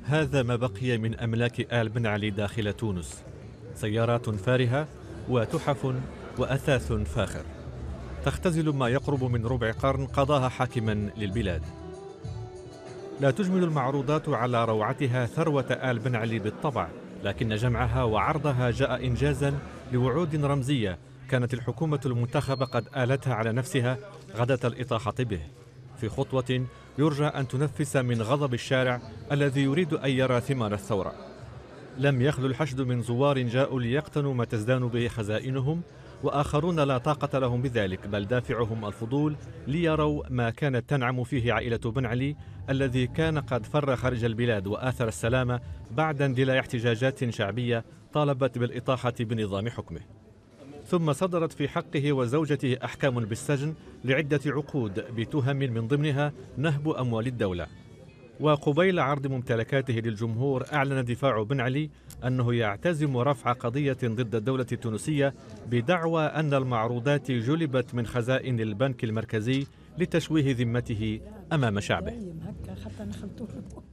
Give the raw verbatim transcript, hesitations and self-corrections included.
هذا ما بقي من أملاك آل بن علي داخل تونس، سيارات فارهة وتحف وأثاث فاخر تختزل ما يقرب من ربع قرن قضاها حاكما للبلاد. لا تجمل المعروضات على روعتها ثروة آل بن علي بالطبع، لكن جمعها وعرضها جاء إنجازا لوعود رمزية كانت الحكومة المنتخبة قد آلتها على نفسها غداة الإطاحة به، في خطوة يرجى أن تنفس من غضب الشارع الذي يريد أن يرى ثمار الثورة. لم يخلو الحشد من زوار جاءوا ليقتنوا ما تزدان به خزائنهم، وآخرون لا طاقة لهم بذلك، بل دافعهم الفضول ليروا ما كانت تنعم فيه عائلة بن علي الذي كان قد فر خارج البلاد وآثر السلام بعد اندلاع احتجاجات شعبية طالبت بالإطاحة بنظام حكمه. ثم صدرت في حقه وزوجته أحكام بالسجن لعدة عقود بتهم من ضمنها نهب أموال الدولة. وقبيل عرض ممتلكاته للجمهور أعلن دفاع بن علي أنه يعتزم رفع قضية ضد الدولة التونسية بدعوى أن المعروضات جلبت من خزائن البنك المركزي لتشويه ذمته أمام شعبه.